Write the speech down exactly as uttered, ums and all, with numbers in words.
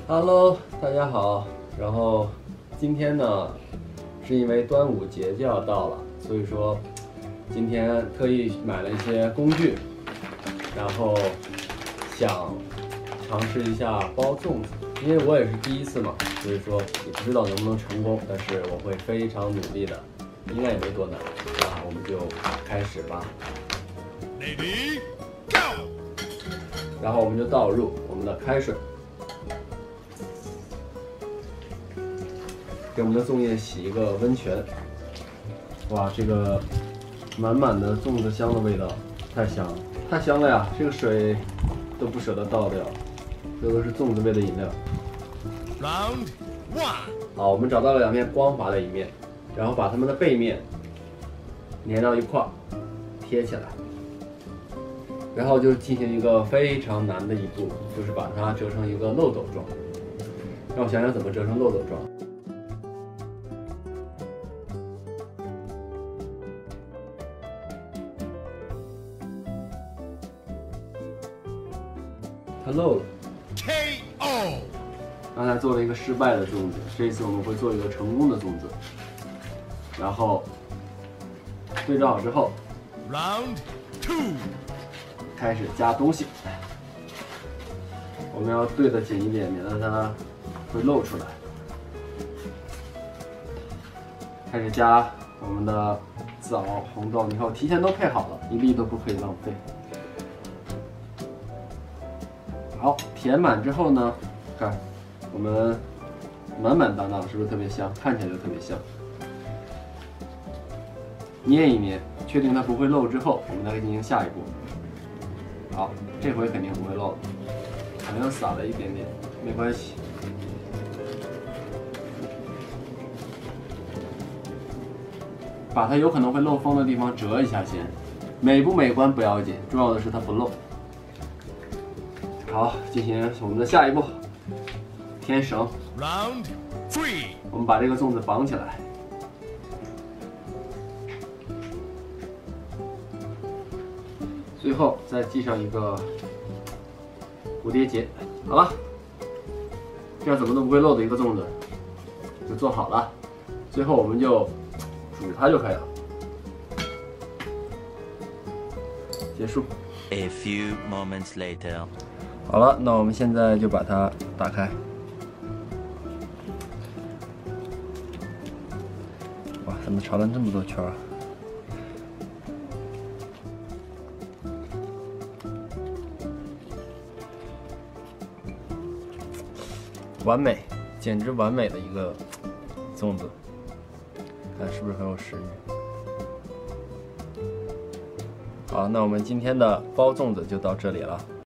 Hello， 大家好。然后今天呢，是因为端午节就要到了，所以说今天特意买了一些工具，然后想尝试一下包粽子。因为我也是第一次嘛，所以说也不知道能不能成功，但是我会非常努力的，应该也没多难。那我们就开始吧。Ready, go！ 然后我们就倒入我们的开水。 给我们的粽叶洗一个温泉，哇，这个满满的粽子香的味道，太香了，太香了呀！这个水都不舍得倒掉，这都是粽子味的饮料。Round one。好，我们找到了两面光滑的一面，然后把它们的背面粘到一块儿，贴起来，然后就进行一个非常难的一步，就是把它折成一个漏斗状。让我想想怎么折成漏斗状。 它漏了 ，K O。刚才做了一个失败的粽子，这一次我们会做一个成功的粽子。然后对照好之后 ，Round two， 开始加东西。我们要对得紧一点，免得它会露出来。开始加我们的枣、红豆，你看我提前都配好了，一粒都不可以浪费。 好，填满之后呢，看我们满满当当，是不是特别香？看起来就特别香。捏一捏，确定它不会漏之后，我们再进行下一步。好，这回肯定不会漏了，好像撒了一点点，没关系。把它有可能会漏风的地方折一下先，美不美观不要紧，重要的是它不漏。 好，进行我们的下一步，添绳。Round three， 我们把这个粽子绑起来，最后再系上一个蝴蝶结。好了，这样怎么都不会漏的一个粽子就做好了。最后我们就煮它就可以了。结束。 A few moments later. 好了，那我们现在就把它打开。哇，怎么炒了这么多圈啊？完美，简直完美的一个粽子，看是不是很有食欲？好，那我们今天的包粽子就到这里了。